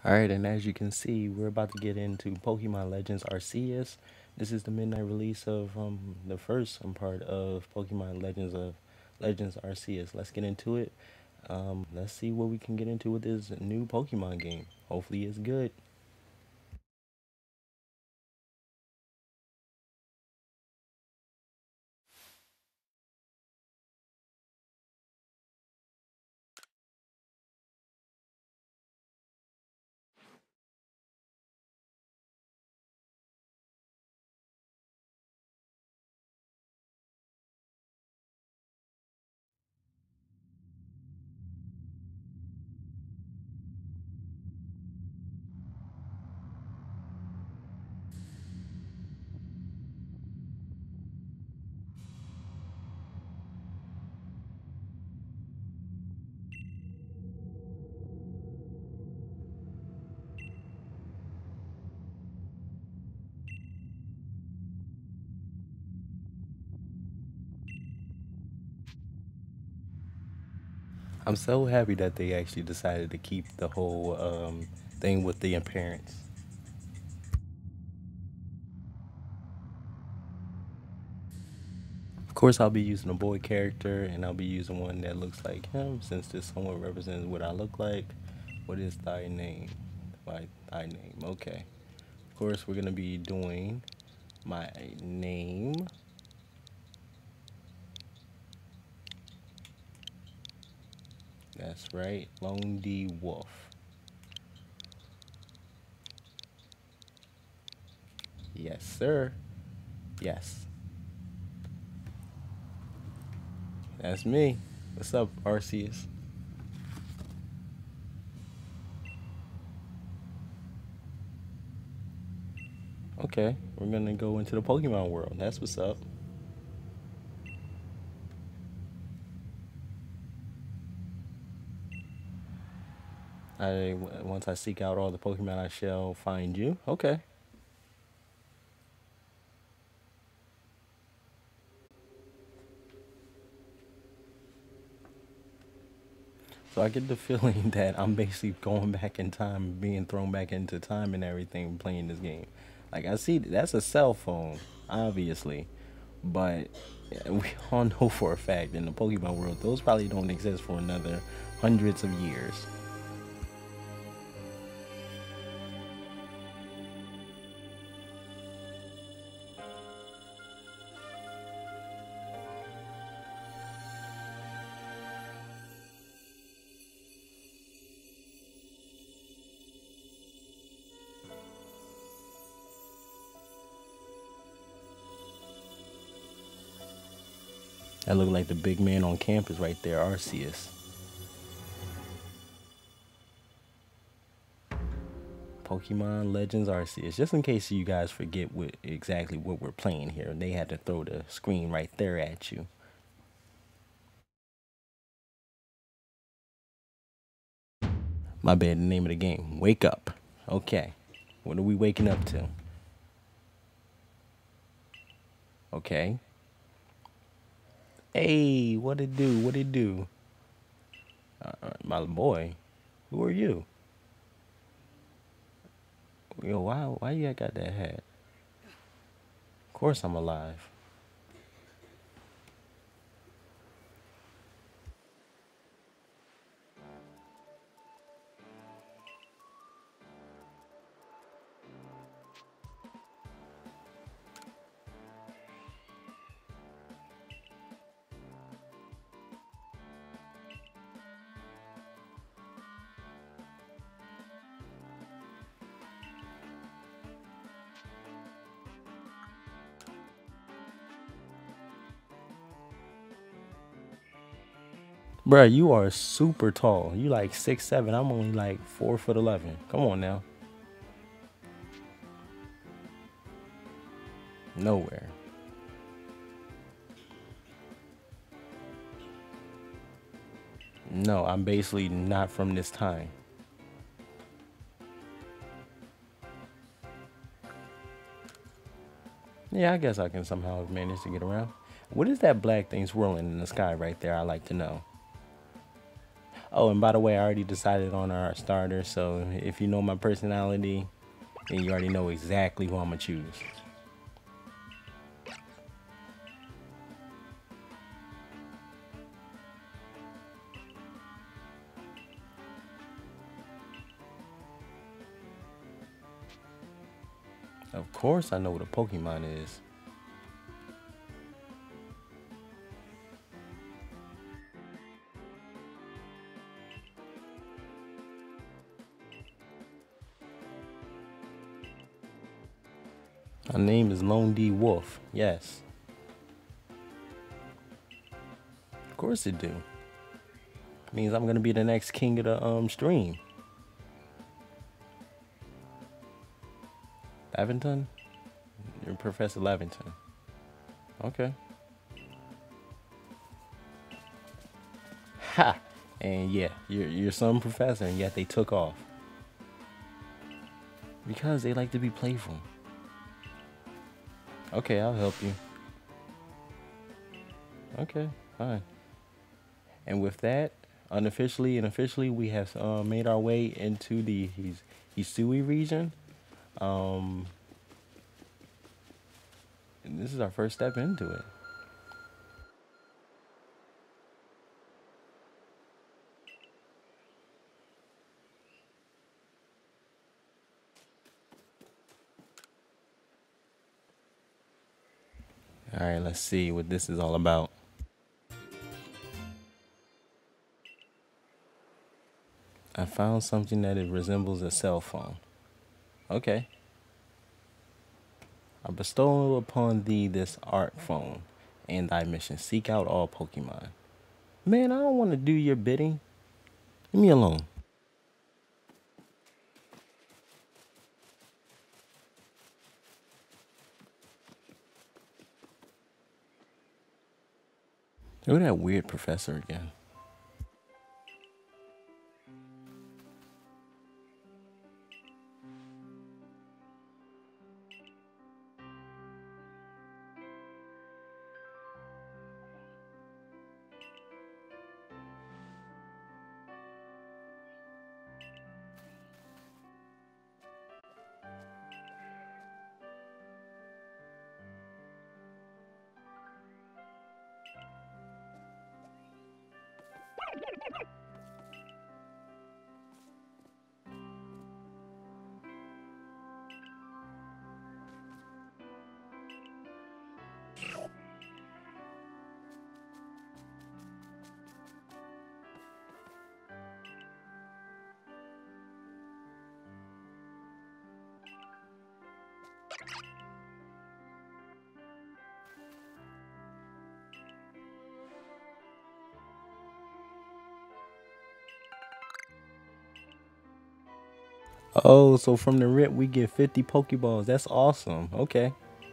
Alright, and as you can see, we're about to get into Pokemon Legends Arceus. This is the midnight release of the first part of Pokemon Legends Arceus. Let's get into it. Let's see what we can get into with this new Pokemon game. Hopefully it's good. I'm so happy that they actually decided to keep the whole thing with the appearance. Of course, I'll be using a boy character, and I'll be using one that looks like him, since this somewhat represents what I look like. What is thy name? Thy name. Okay. Of course, we're gonna be doing my name. That's right, Lone D Wolf. Yes, sir. Yes, that's me. What's up, Arceus? Okay, we're gonna go into the Pokemon world. That's what's up. Once I seek out all the Pokemon, I shall find you. Okay. So I get the feeling that I'm basically going back in time, being thrown back into time and everything, playing this game. Like I see, that's a cell phone, obviously, but we all know for a fact in the Pokemon world, those probably don't exist for another hundreds of years. That look like the big man on campus right there, Arceus. Pokemon Legends Arceus. Just in case you guys forget exactly what we're playing here, they had to throw the screen right there at you. My bad, the name of the game. Wake up. Okay. What are we waking up to? Okay. Hey, what it do? What it do? My boy, who are you? Yo, why you got that hat? Of course I'm alive. Bruh, you are super tall. You like 6'7". I'm only like 4'11". Come on now. Nowhere. No, I'm basically not from this time. Yeah, I guess I can somehow manage to get around. What is that black thing swirling in the sky right there? I like to know. Oh, and by the way, I already decided on our starter. So if you know my personality, then you already know exactly who I'm gonna choose. Of course, I know what a Pokemon is. My name is Lone D Wolf. Yes, of course it do. Means I'm gonna be the next king of the stream. Lavington? You're Professor Lavington. Okay. Ha! And yeah, you're some professor, and yet they took off because they like to be playful. Okay, I'll help you. Okay, fine. And with that, unofficially and officially, we have made our way into the Hisui region. Um, and this is our first step into it. All right, let's see what this is all about. I found something that it resembles a cell phone. Okay. I bestow upon thee this art phone and thy mission. Seek out all Pokemon. Man, I don't want to do your bidding. Leave me alone. Look at that weird professor again. Oh, so from the rip we get 50 Pokeballs. That's awesome. Okay.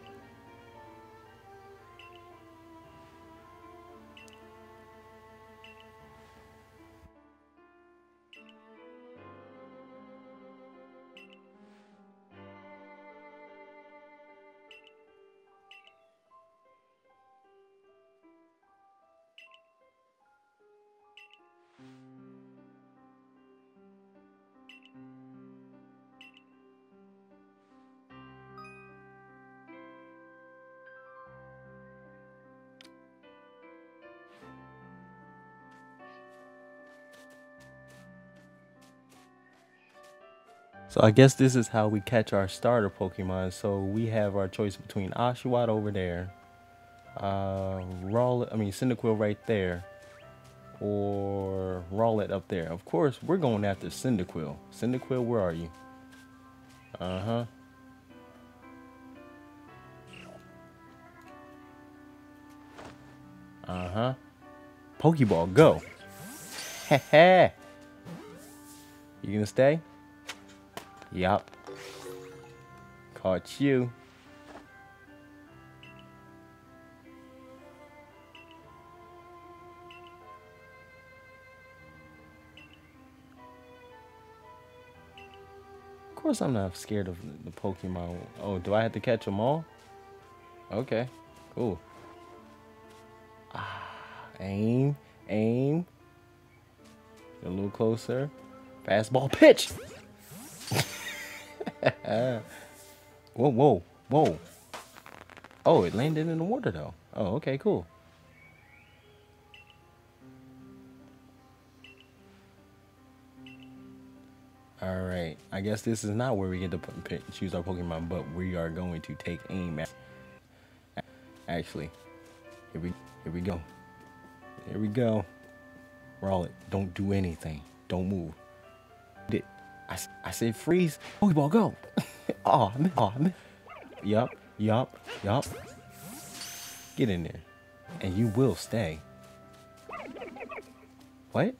So I guess this is how we catch our starter Pokemon. So we have our choice between Oshawott over there, Cyndaquil right there, or Rowlet up there. Of course, we're going after Cyndaquil. Cyndaquil, where are you? Uh-huh. Uh-huh. Pokeball, go. Heh. You gonna stay? Yup. Caught you. Of course I'm not scared of the Pokemon. Oh, do I have to catch them all? Okay, cool. Aim, aim. A little closer. Fastball pitch. Whoa, whoa, whoa. Oh, it landed in the water though. Oh, okay, cool. All right. I guess this is not where we get to choose our Pokemon, but we are going to take aim at. Actually, here we go. Here we go. Roll it. Don't do anything. Don't move. I said freeze. Pokeball, go. Oh, man. Oh, man. Yup. Yup. Yup. Get in there. And you will stay. What?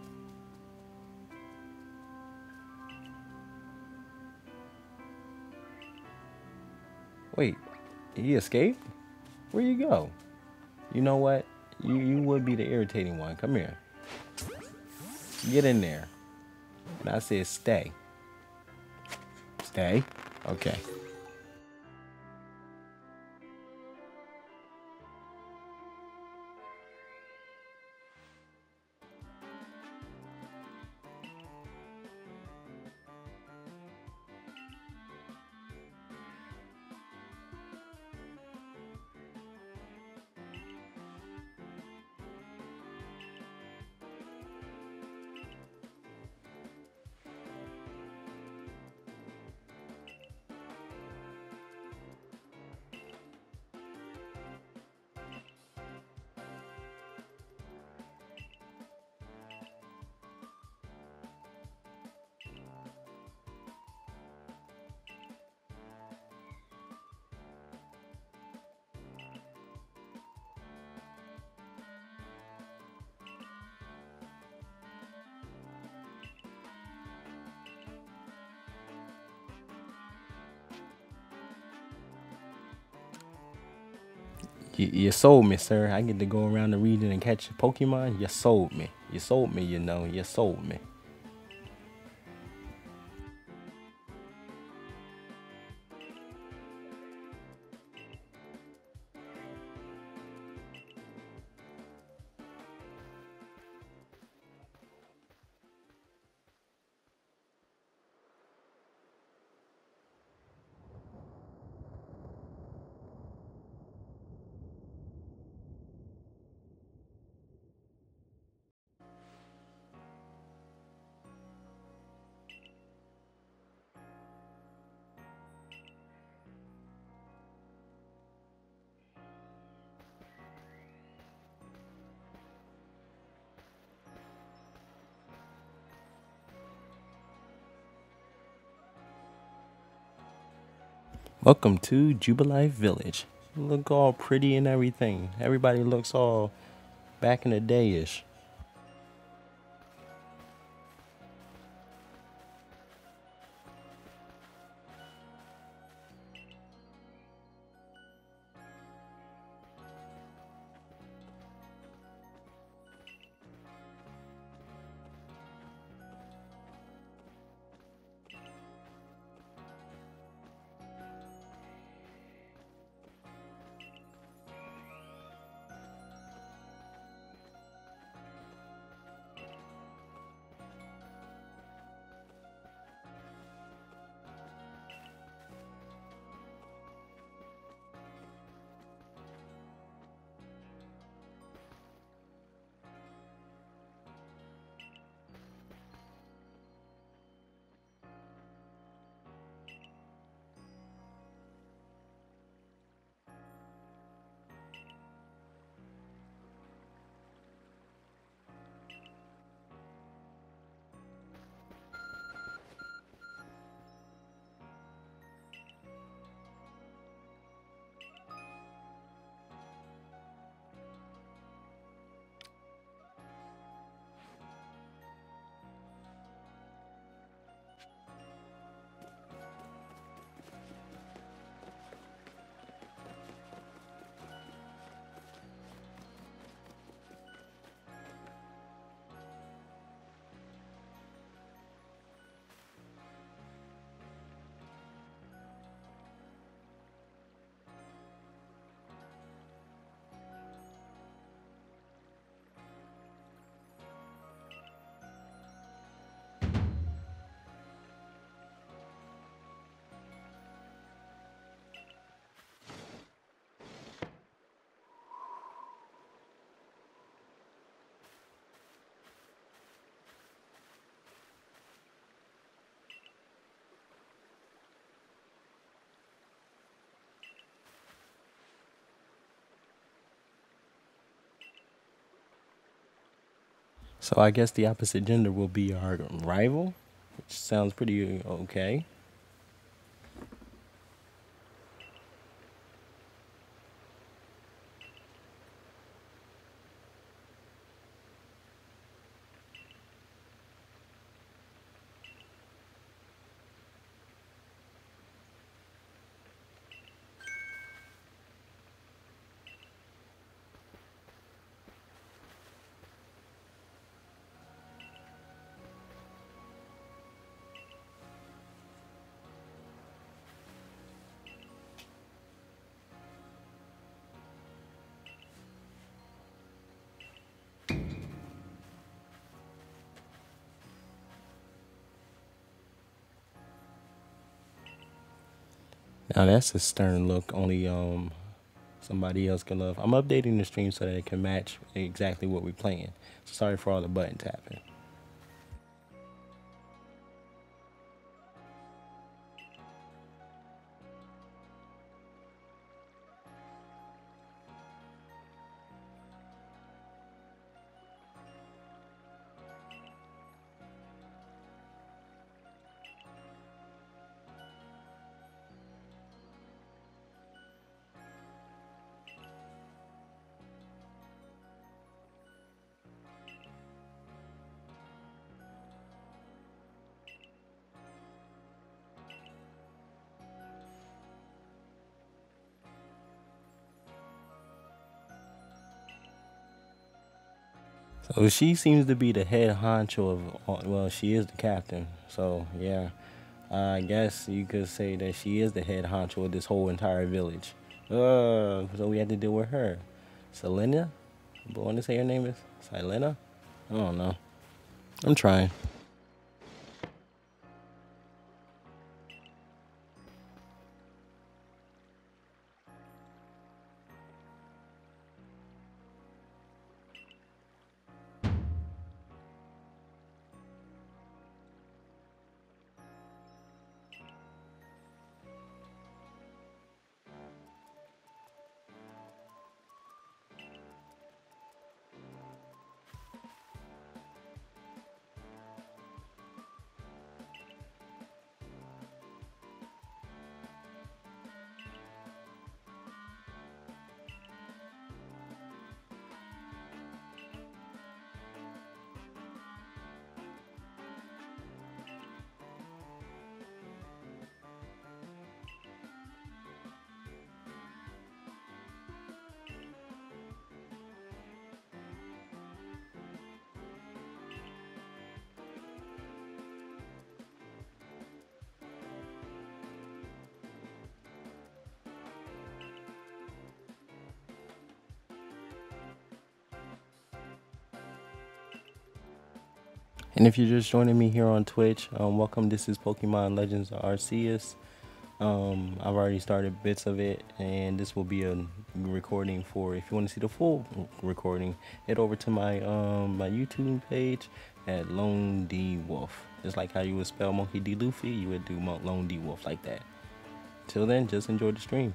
Wait. He escaped? Where you go? You know what? You would be the irritating one. Come here. Get in there. And I said stay. Stay? Okay. You sold me, sir. I get to go around the region and catch a Pokemon. You sold me. You sold me, you know. You sold me. Welcome to Jubilife Village. You look all pretty and everything. Everybody looks all back in the day-ish. So I guess the opposite gender will be our rival, which sounds pretty okay. Now that's a stern look. Only somebody else can love. I'm updating the stream so that it can match exactly what we're playing. So sorry for all the button tapping. So she seems to be the head honcho of. Well, she is the captain. So yeah, I guess you could say that she is the head honcho of this whole entire village. So we had to deal with her. Selena? I want to say her name is Selena? I don't know. I'm trying. And if you're just joining me here on Twitch, welcome. This is Pokemon Legends Arceus. I've already started bits of it, and this will be a recording for. If you want to see the full recording, head over to my YouTube page at Lone D Wolf. Just like how you would spell Monkey D Luffy, you would do Lone D Wolf like that. Till then, just enjoy the stream.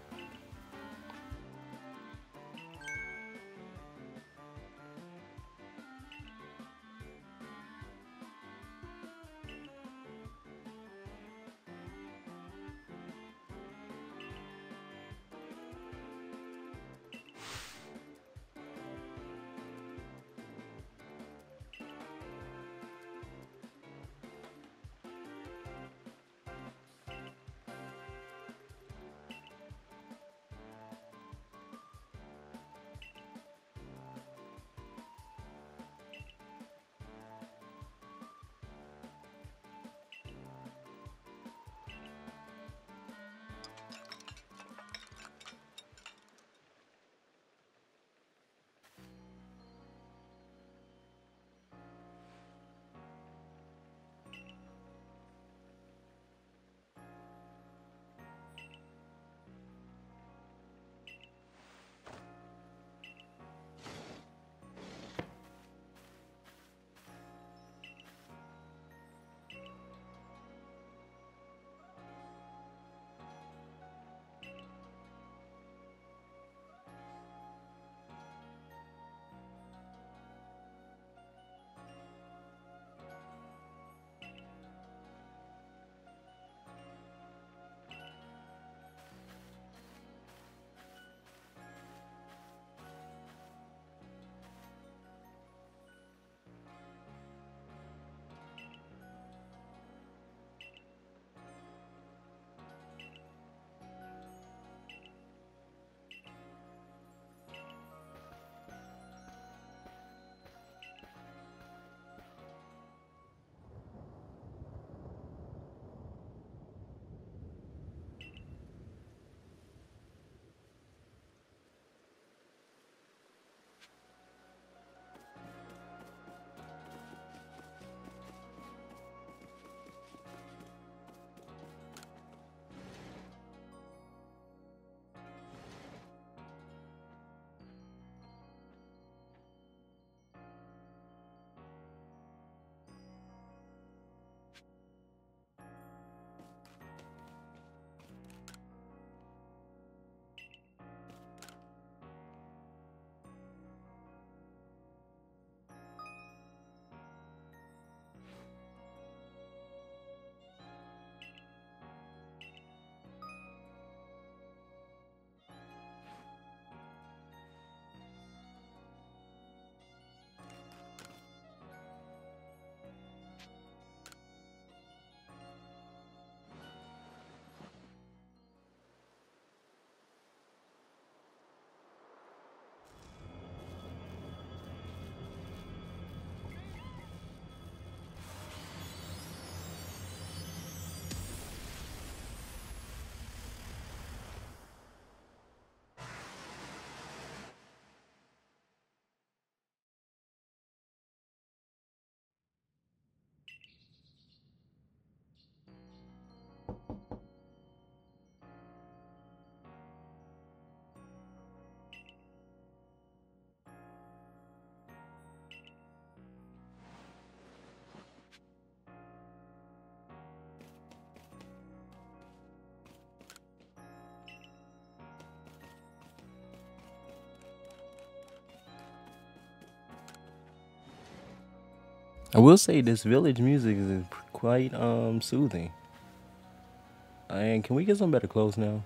I will say this village music is quite soothing. And can we get some better clothes now?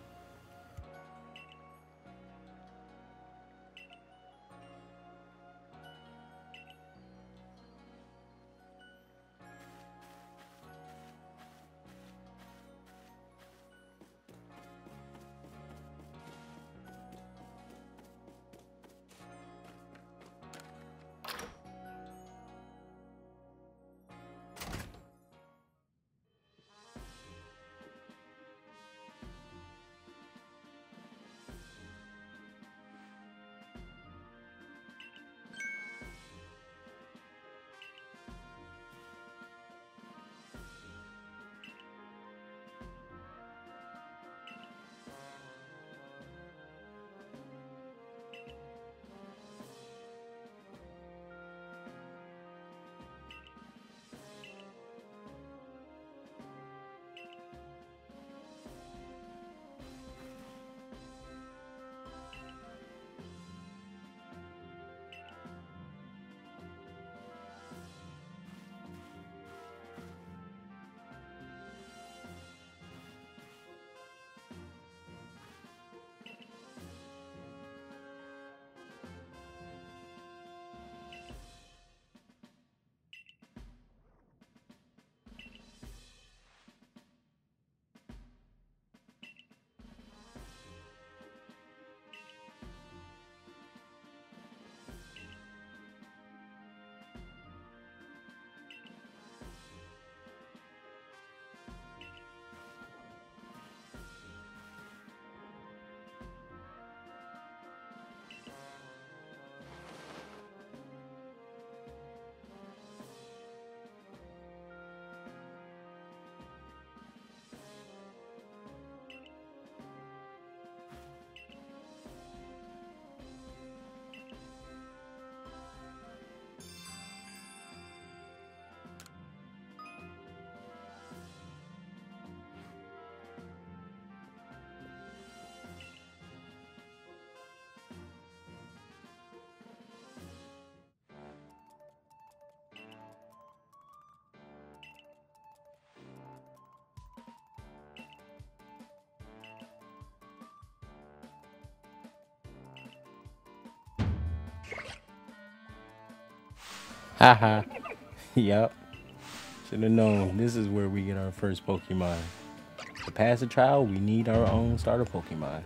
Haha. Yep. Should have known. This is where we get our first Pokemon. To pass the trial, we need our own starter Pokemon.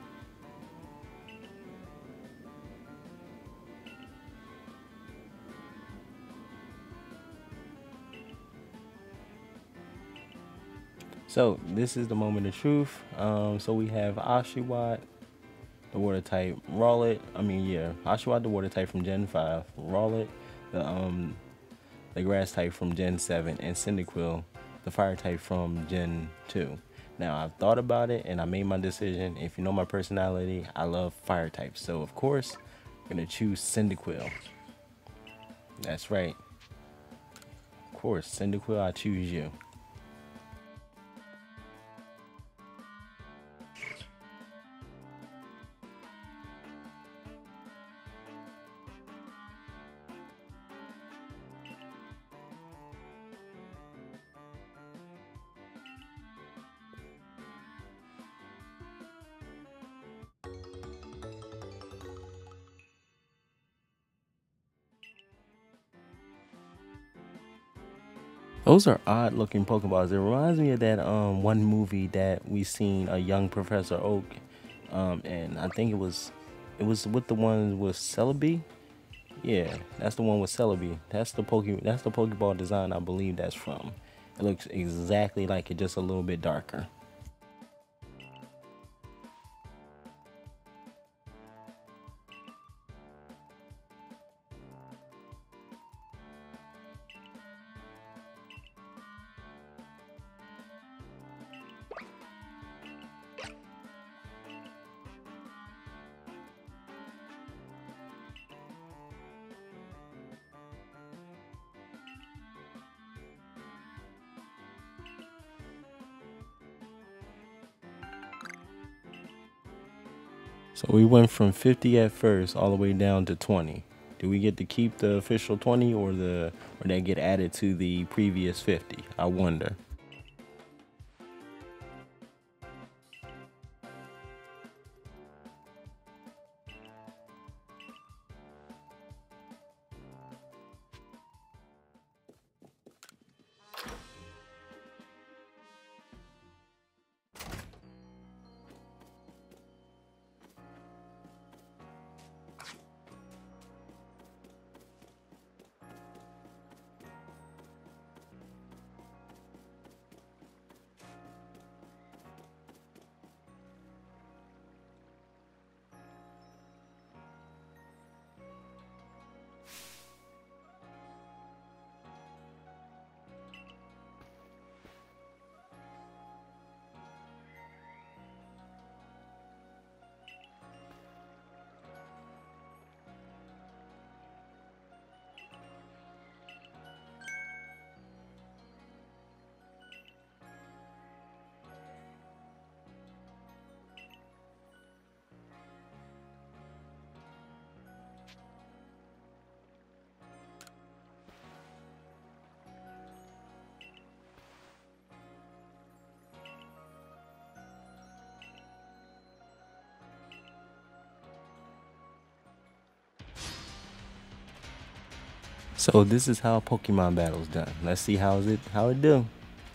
So this is the moment of truth. So we have Oshawott, the water type, Rowlet. Oshawott, the water type from Gen 5, Rowlet, the grass type from Gen 7, and Cyndaquil, the fire type from Gen 2. Now I've thought about it and I made my decision. If you know my personality, I love fire types. So of course, I'm gonna choose Cyndaquil. That's right. Of course, Cyndaquil, I choose you. Those are odd looking Pokeballs. It reminds me of that one movie that we seen a young Professor Oak. And I think it was with the one with Celebi. Yeah, that's the one with Celebi. That's the Pokeball design I believe that's from. It looks exactly like it, just a little bit darker. So we went from 50 at first all the way down to 20. Do we get to keep the official 20 or they get added to the previous 50? I wonder. So this is how Pokemon battle's done. Let's see how it do.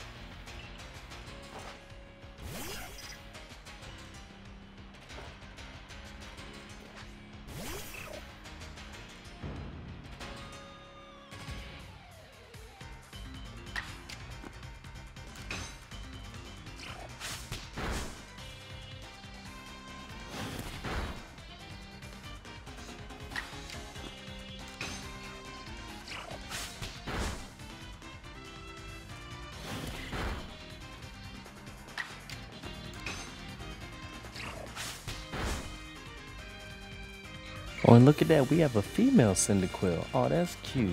Oh, and look at that. We have a female Cyndaquil. Oh, that's cute.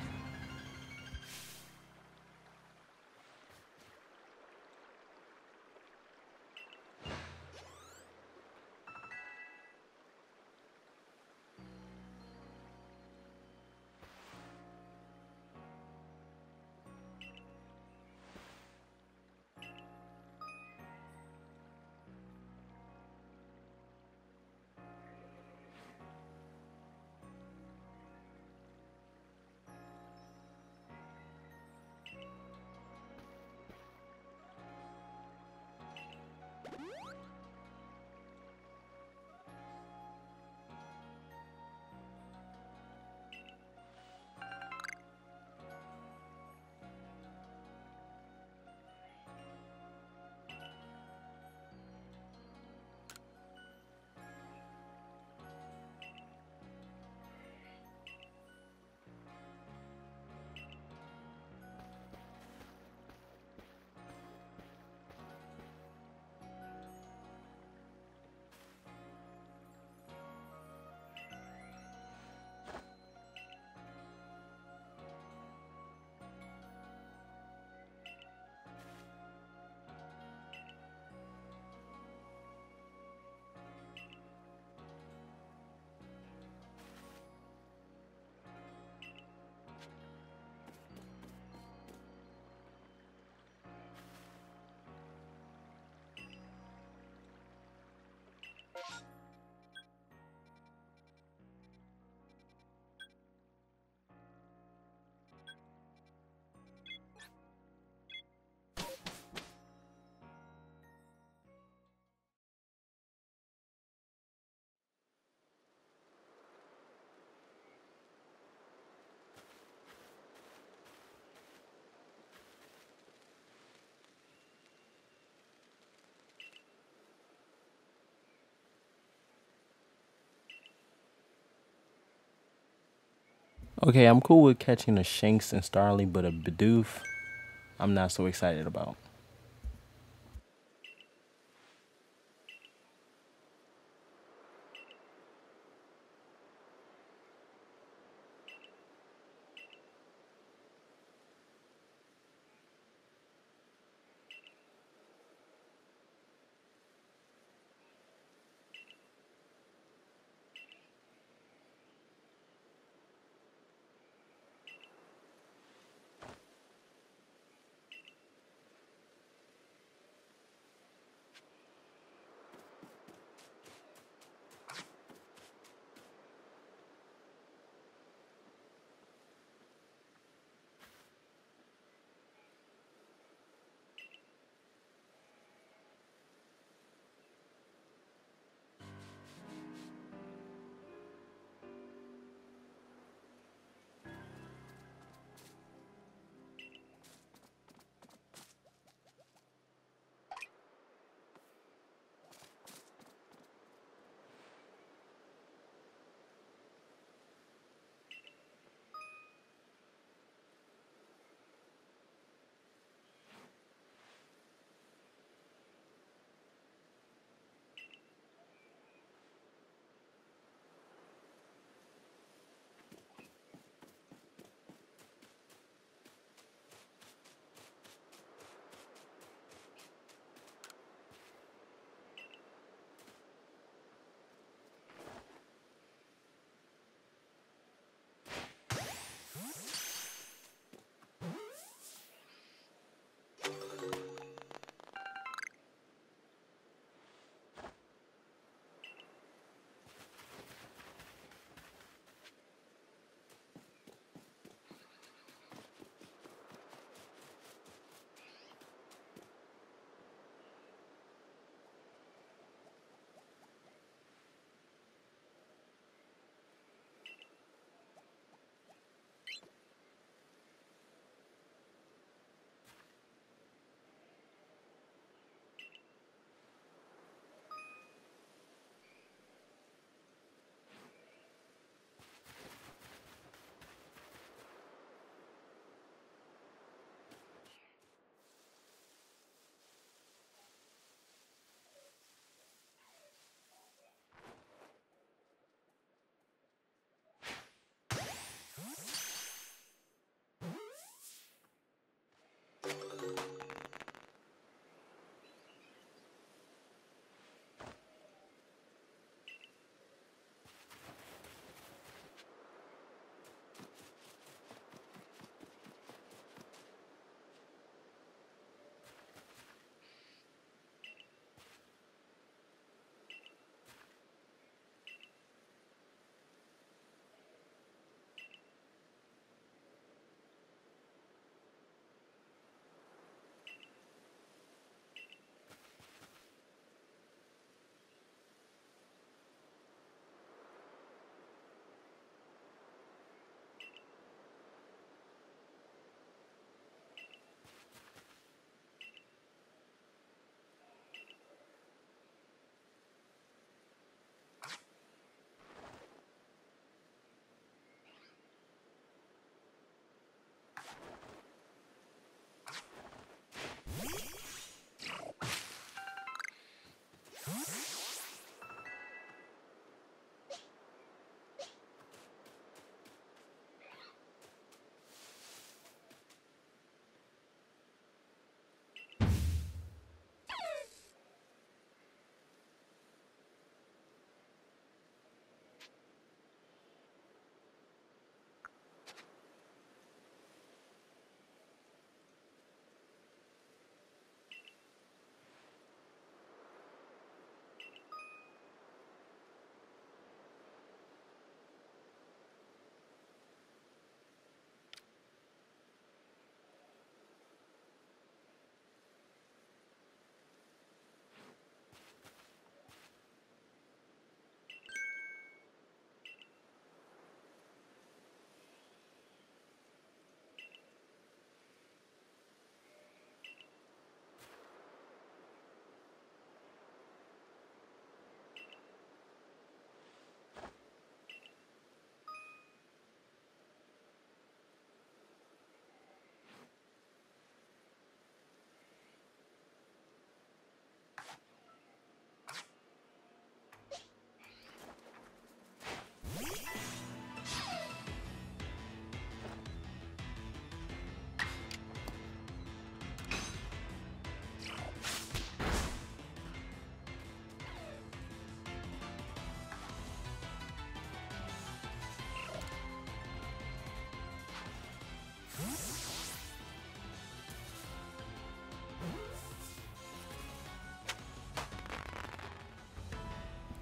Okay, I'm cool with catching a Shanks and Starly, but a Bidoof, I'm not so excited about.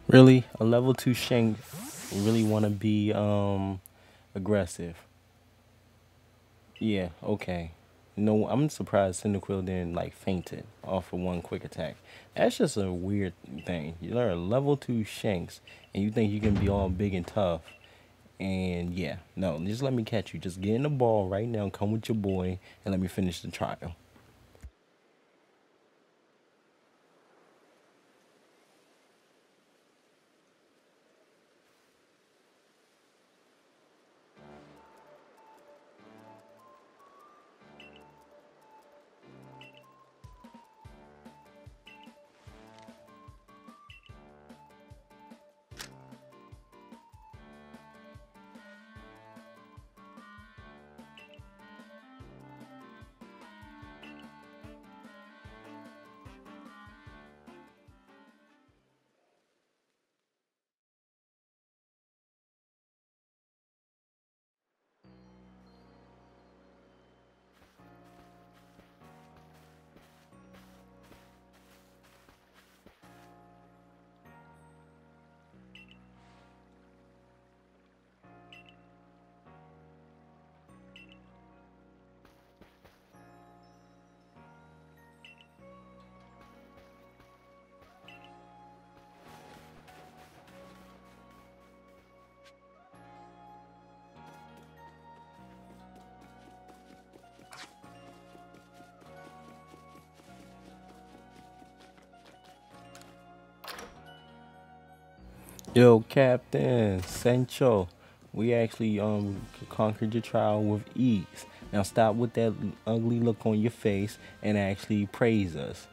Really, a level two Shank really want to be aggressive. Yeah, okay. No, I'm surprised Cyndaquil didn't like fainted off of one quick attack. That's just a weird thing. You're a level two Shanks, and you think you can be all big and tough. And yeah, no, just let me catch you. Just get in the ball right now, come with your boy, and let me finish the trial. Yo, Captain Sancho, we actually conquered your trial with ease. Now stop with that ugly look on your face and actually praise us.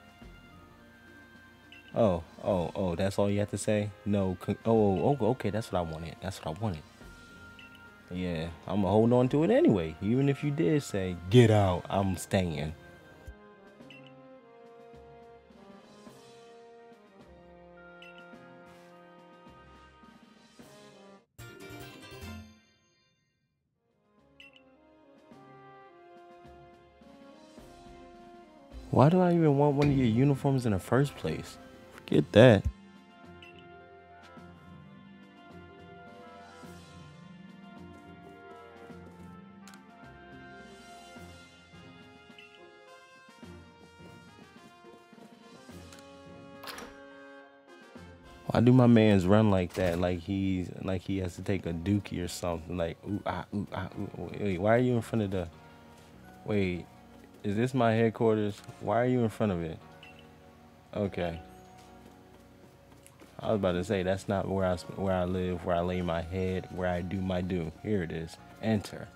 Oh, that's all you have to say? No, okay, that's what I wanted. That's what I wanted. Yeah, I'm gonna hold on to it anyway. Even if you did say, get out, I'm staying. Why do I even want one of your uniforms in the first place? Forget that. Why do my man's run like that? Like he has to take a dookie or something. Like ooh ah ooh. Wait, why are you in front of the? Wait, is this my headquarters? Why are you in front of it? Okay, I was about to say that's not where I live, where I lay my head, where I do my do. Here it is. Enter.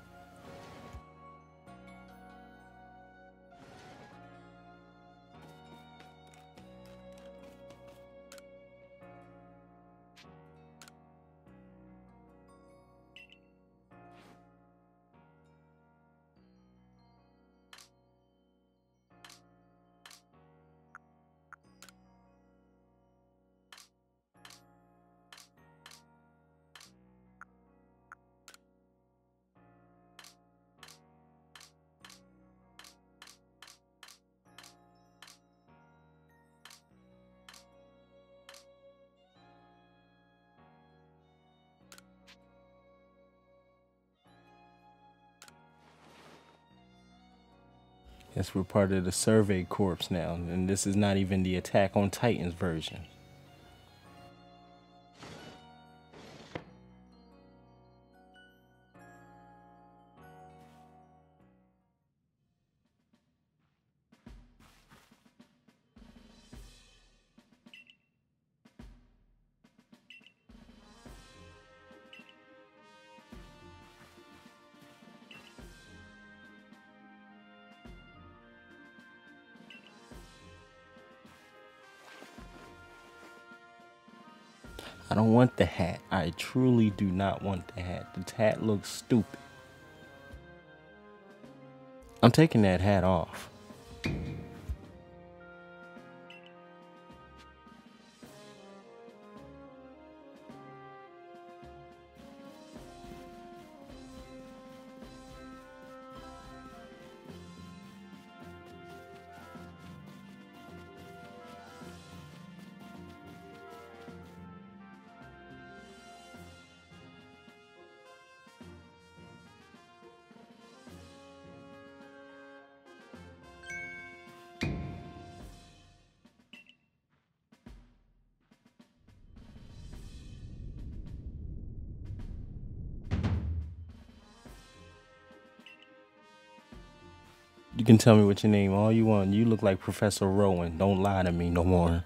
Yes, we're part of the Survey Corps now, and this is not even the Attack on Titans version. I don't want the hat. I truly do not want the hat. The hat looks stupid. I'm taking that hat off. You can tell me what your name all you want. You look like Professor Rowan. Don't lie to me no more.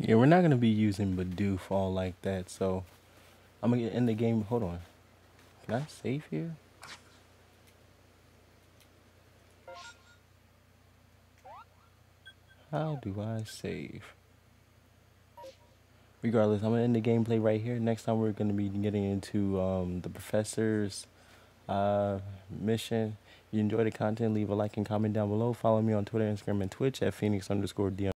Yeah, we're not gonna be using Bidoof all like that, so I'm gonna get in the game. Hold on. Can I save here? How do I save? Regardless, I'm gonna end the gameplay right here. Next time we're gonna be getting into the professor's mission. If you enjoy the content, leave a like and comment down below. Follow me on Twitter, Instagram, and Twitch at Phoenix_D.